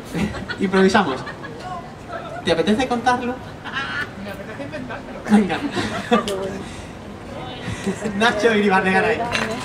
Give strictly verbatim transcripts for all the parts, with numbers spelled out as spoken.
Improvisamos. ¿Te apetece contarlo? Me apetece inventármelo. Venga. Nacho Iribarnegaray.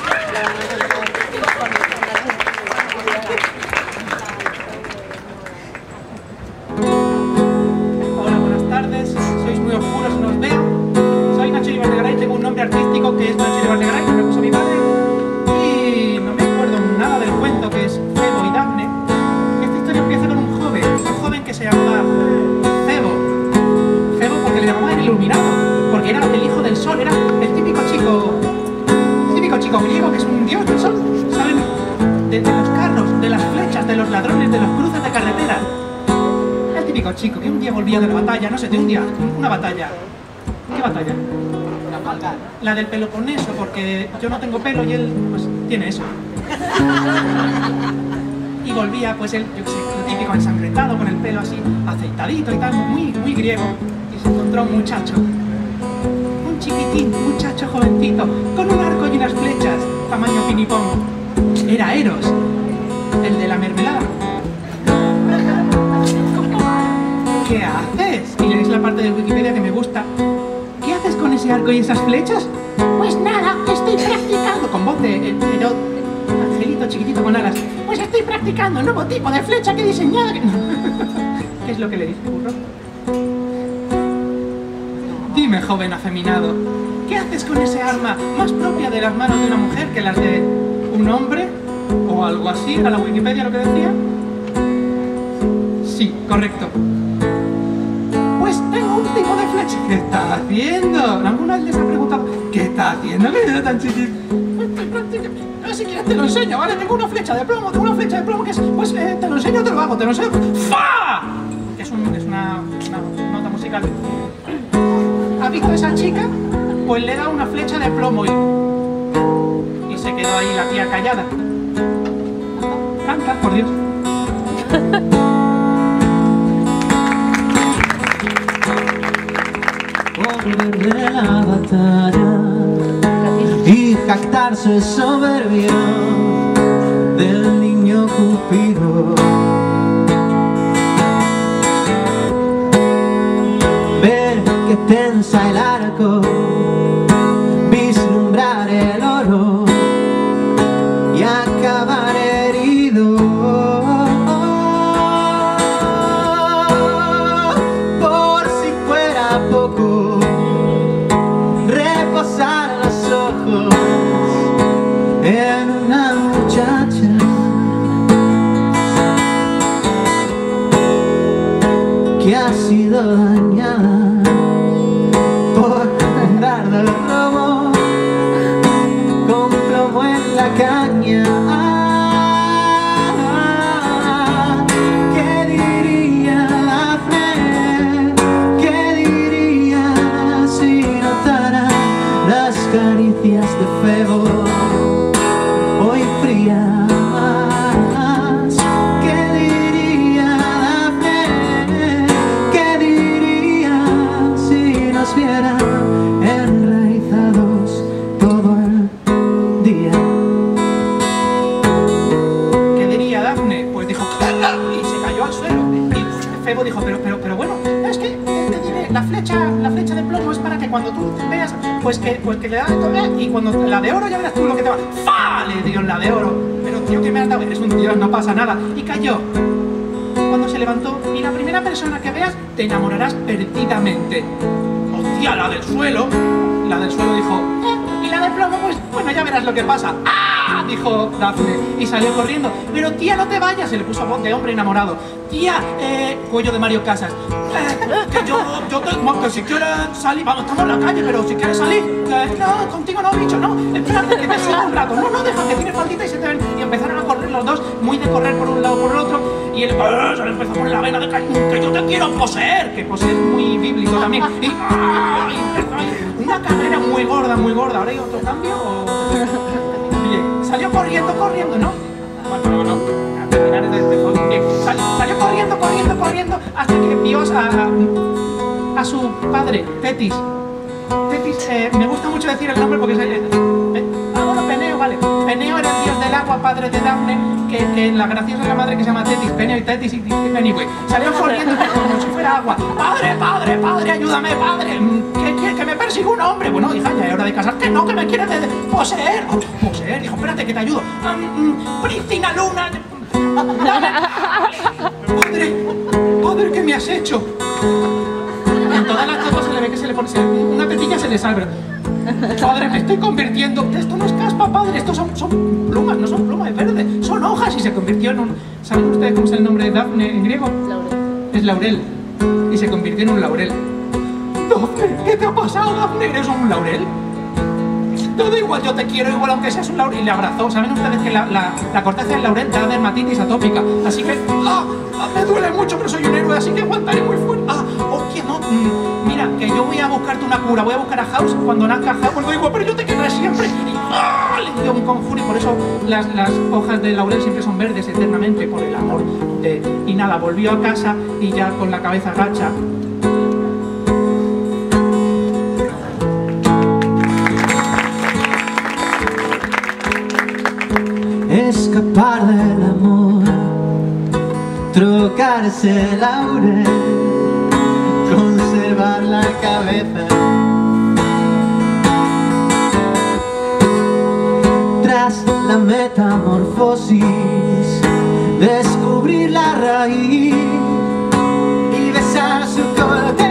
Hola, buenas tardes. Sois muy oscuros, no os veo. Soy Nacho Iribarnegaray, tengo un nombre artístico que es Nacho Iribarnegaray, que me puso mi padre. Y no me acuerdo nada del cuento, que es Febo y Dafne. Esta historia empieza con un joven, un joven que se llamaba Febo. Febo porque le llamaban el iluminado, porque era el hijo del sol, era el típico chico, el típico chico griego que es un dios del sol, ¿saben? De, de los carros, de las flechas, de los ladrones, de los cruces de carretera. El típico chico que un día volvía de la batalla, no sé, de un día, una batalla. ¿Qué batalla? La, la del Peloponeso, porque yo no tengo pelo y él, pues, tiene eso. Y volvía, pues él, yo qué sé, lo típico ensangrentado, con el pelo así aceitadito y tal, muy, muy griego. Y se encontró un muchacho, un chiquitín, un muchacho jovencito, con un arco y unas flechas, tamaño pinipón. Era Eros, el de la mermelada. ¿Qué haces? Y leéis la parte de Wikipedia que me gusta. ¿Qué haces con ese arco y esas flechas? Pues nada, estoy practicando. Con voz de, de, de, de angelito chiquitito con alas. Pues estoy practicando un nuevo tipo de flecha que he diseñado. ¿Qué es lo que le dice, burro? Dime, joven afeminado, ¿qué haces con ese arma más propia de las manos de una mujer que las de un hombre? O algo así, ¿era la Wikipedia lo que decía? Sí, correcto. Pues tengo un tipo de flecha. ¿Qué está haciendo? ¿Alguna vez les ha preguntado qué está haciendo? ¿Qué es tan chiquito? No sé si quieres te lo enseño, ¿vale? Tengo una flecha de plomo, tengo una flecha de plomo que es... Pues eh, te lo enseño, te lo hago, te lo enseño. ¡Fa! Es, un, es una, una nota musical. ¿Has visto a esa chica? Pues le da una flecha de plomo y... Y se quedó ahí la tía callada. Canta, por Dios. Volver de la batalla y jactarse soberbio del niño Cupido. Ver que tensa el arco, vislumbrar el oro y acabar herido. Por si fuera poco, reposar los ojos en una muchacha que ha sido dañada por andar del robo con plomo en la caña. ¿Qué diría Dafne? ¿Qué diría si notara las caricias de Febo hoy frías? ¿Qué diría Dafne? ¿Qué diría si nos viera enraizados todo el día? ¿Qué diría Dafne? Pues dijo ¡cala! Y se cayó al suelo. Y Febo dijo, pero, pero, pero bueno, es que te diré, la flecha, la flecha de plomo es para que cuando tú veas, pues que, pues que le das de comer y cuando la de oro ya verás tú lo que te va. ¡Fa! Le dio la de oro. Pero tío, que me has dado, eres un dios, no pasa nada. Y cayó. Cuando se levantó, y la primera persona que veas, te enamorarás perdidamente. Hostia, la del suelo. La del suelo dijo, eh, y la de plomo, pues bueno, ya verás lo que pasa. ¡Ah! Dijo Dafne y salió corriendo. Pero tía, no te vayas, se le puso voz de hombre enamorado. Tía, eh, cuello de Mario Casas. Eh, que yo, yo te, que si quieres salir, vamos, estamos en la calle, pero si quieres salir, que no, contigo no, bicho, no, espérate que te siga un rato. No, no, deja que tienes faldita y se te ven. Y empezaron a correr los dos, muy de correr por un lado por el otro. Y él eh, se le empezó a poner la vena de que, que yo te quiero poseer, que poseer es muy bíblico también. Y, ¡ah! Y empezó ahí una carrera muy gorda, muy gorda. ¿Ahora hay otro cambio o...? Oye, salió corriendo, corriendo, ¿no? Bueno, no, no. A terminar de, de juego. Bien, sal, salió corriendo, corriendo, corriendo hasta que vio a, a, a su padre, Tetis. Tetis, eh, me gusta mucho decir el nombre porque es... Eh, eh, ah, bueno, Peneo, vale. Peneo era el dios del agua, padre de Dafne, que, que la graciosa es la madre que se llama Tetis, Peneo y Tetis y Anyway. Salió corriendo como si fuera agua. Padre, padre, padre, ayúdame, padre. Que, que, que me persigue un hombre. Bueno, hija, ya es hora de casarte. No, que me quiere de, de poseer. Oh, poseer, hijo, espérate que te ayudo. Um, Prístina Luna. Padre, padre, ¿qué me has hecho? En todas las fotos se le ve que se le pone se, una tetilla, se le salva. Padre, me estoy convirtiendo. Esto no es caspa, padre. Estos son, son plumas, no son plumas, es verde. Son hojas y se convirtió en un. ¿Saben ustedes cómo es el nombre de Dafne en griego? Laurel. Es laurel. Y se convirtió en un laurel. Dafne, ¿qué te ha pasado, Dafne? ¿Eres un laurel? Todo igual, yo te quiero igual aunque seas un laurel. Y le abrazó. ¿Saben ustedes que la, la, la corteza del laurel te da dermatitis atópica? Así que, ¡ah! Me duele mucho, pero soy un héroe, así que aguantaré muy fuerte. ¡Ah! Oye, no, mm, mira, que yo voy a buscarte una cura. Voy a buscar a House. Cuando nazca House, pues digo, pero yo te querré siempre. Y ¡ah! Le dio un conjuro y por eso las, las hojas de laurel siempre son verdes eternamente, por el amor de... Y nada, volvió a casa y ya con la cabeza gacha. Escapar del amor, trocarse laurel, conservar la cabeza. Tras la metamorfosis, descubrir la raíz y besar su corteza.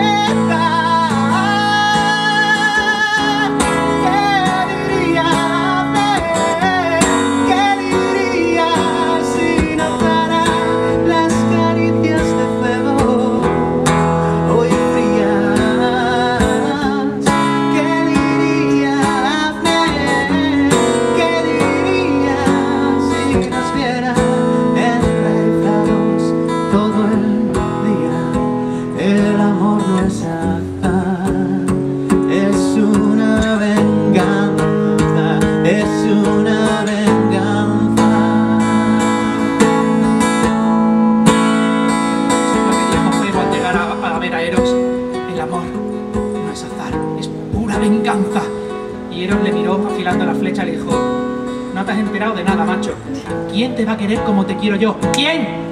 Venganza. Y Eros le miró afilando la flecha y le dijo: no te has enterado de nada, macho. ¿Quién te va a querer como te quiero yo? ¿Quién?